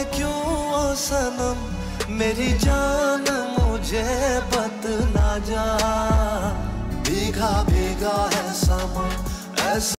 क्यों ओ सनम, मेरी जान मुझे बतला जा। भीगा भीगा है समा ऐसा